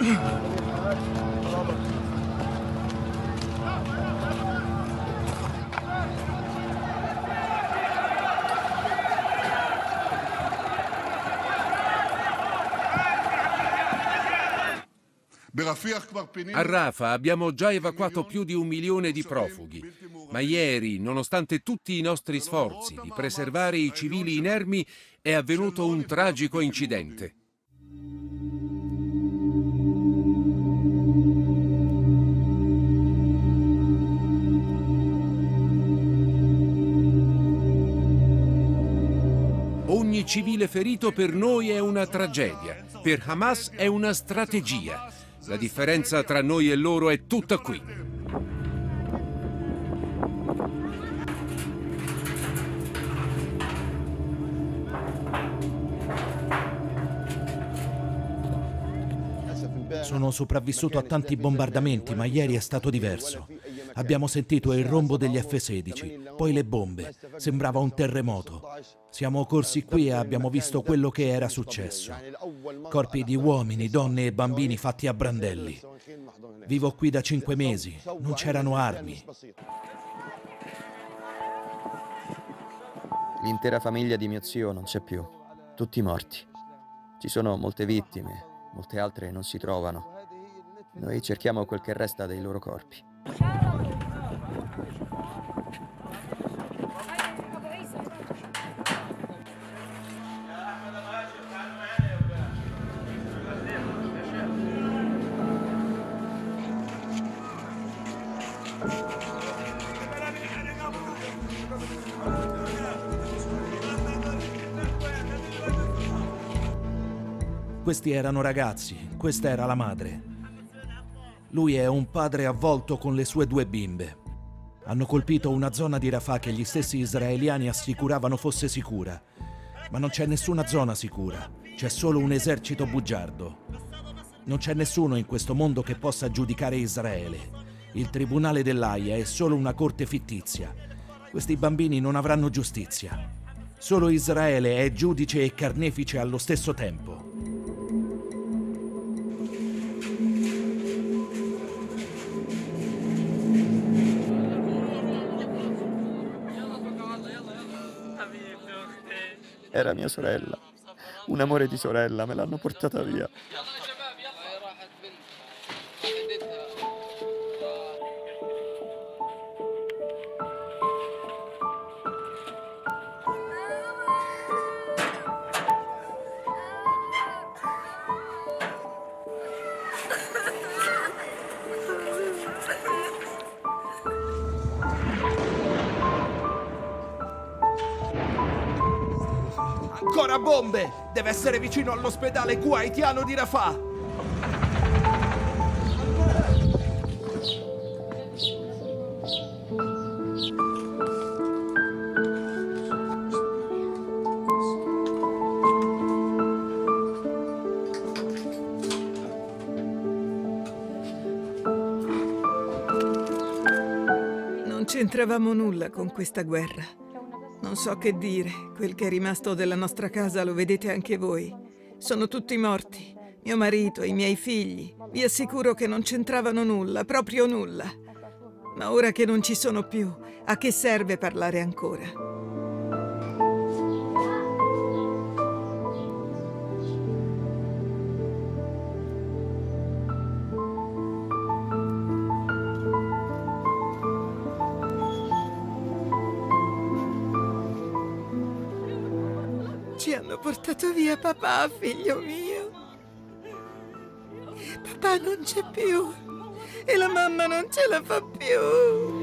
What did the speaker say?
A Rafah abbiamo già evacuato più di 1 milione di profughi, ma ieri, nonostante tutti i nostri sforzi di preservare i civili inermi, è avvenuto un tragico incidente. Ogni civile ferito per noi è una tragedia, per Hamas è una strategia. La differenza tra noi e loro è tutta qui. Sono sopravvissuto a tanti bombardamenti, ma ieri è stato diverso. Abbiamo sentito il rombo degli F-16, poi le bombe. Sembrava un terremoto. Siamo corsi qui e abbiamo visto quello che era successo. Corpi di uomini, donne e bambini fatti a brandelli. Vivo qui da 5 mesi, non c'erano armi. L'intera famiglia di mio zio non c'è più, tutti morti. Ci sono molte vittime, molte altre non si trovano. Noi cerchiamo quel che resta dei loro corpi. Questi erano ragazzi, questa era la madre. Lui è un padre avvolto con le sue 2 bimbe. Hanno colpito una zona di Rafah che gli stessi israeliani assicuravano fosse sicura. Ma non c'è nessuna zona sicura, c'è solo un esercito bugiardo. Non c'è nessuno in questo mondo che possa giudicare Israele. Il tribunale dell'Aia è solo una corte fittizia. Questi bambini non avranno giustizia. Solo Israele è giudice e carnefice allo stesso tempo. Era mia sorella, un amore di sorella, me l'hanno portata via. Ancora bombe! Deve essere vicino all'ospedale kuwaitiano di Rafah! Non c'entravamo nulla con questa guerra. Non so che dire, quel che è rimasto della nostra casa lo vedete anche voi. Sono tutti morti, mio marito e i miei figli. Vi assicuro che non c'entravano nulla, proprio nulla. Ma ora che non ci sono più, a che serve parlare ancora? Ci hanno portato via papà, figlio mio. Papà non c'è più e la mamma non ce la fa più.